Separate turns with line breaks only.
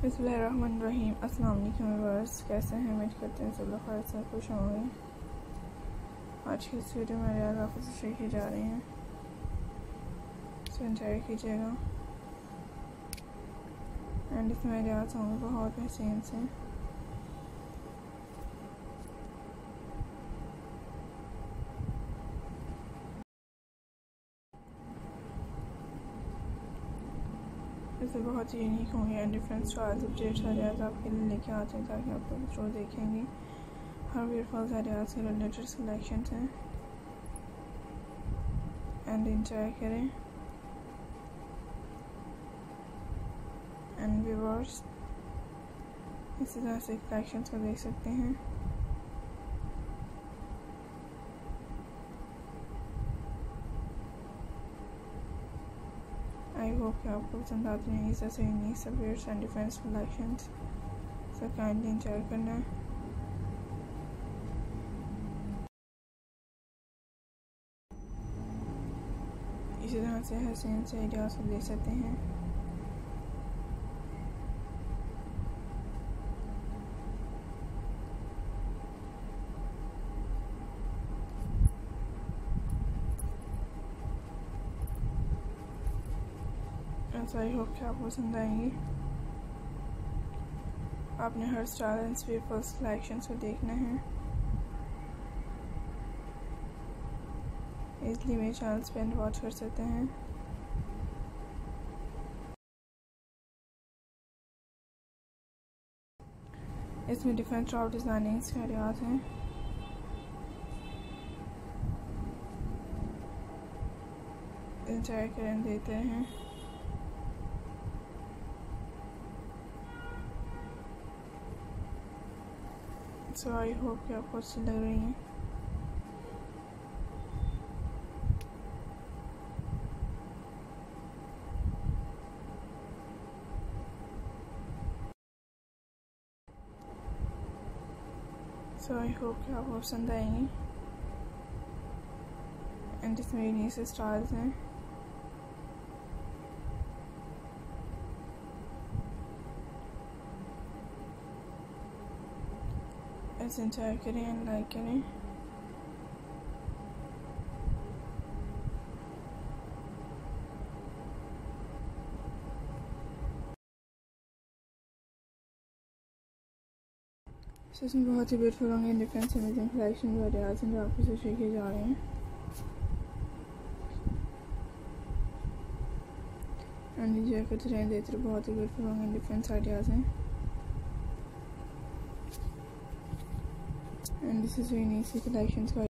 बिस्मिल्लाहिर्रहमानिर्रहीम। अस्सलाम वालेकुम व्यूअर्स, कैसे हैं? उम्मीद करते हैं सब लोग खैर से खुश होंगे। आज की इस वीडियो में रियाज आपको शेयर की जा रही हैं, इसे एंजॉय कीजिएगा। एंड इसमें रियाज होंगे बहुत हसीन से। इसे बहुत यूनिक होंगे एंड डिफरेंट स्टाइल्स अपडेट्स रियाज आपके लिए लेके आते हैं ताकि आप लोग जो देखेंगे हर ब्यूटीफुल रियाज के रिलेटेड सिलेक्शन हैं एंड एंजॉय करें। एंड व्यूअर्स इसी तरह से कलेक्शंस को देख सकते हैं। आई होप कि आपको पसंद आते हैं इस ऐसे unique subjects and different collections, so kindly enjoy करना। इसी तरह से हसीन से आइडियाज को देख सकते हैं। आई होप कि आपको पसंद आएंगी। आपने हर स्टाइल एंड ब्यूटीफुल सिलेक्शंस को देखना है। इसलिए मेरे चैनल पे वॉच कर सकते हैं। इसमें डिफरेंट टॉप डिजाइनिंग्स के आइडियाज हैं। एंजॉय करें देते हैं। सो आई होप कि आपको अच्छी लग रही हैं। सो आई होप कि आपको पसंद आएंगी एंड इसमें यूनिक से स्टाइल्स हैं। ऐसे एंजॉय करें एंड लाइक करें। इसमें बहुत ही ब्यूटीफुल होंगे डिफरेंट अमेजिंग कलेक्शन आइडियाज हैं जो आपको से शेयर किए जा रहे हैं। एंड एंजॉय करते रहें देते रहे। बहुत ही ब्यूटीफुल होंगे डिफरेंट आइडियाज हैं and this is unique collections का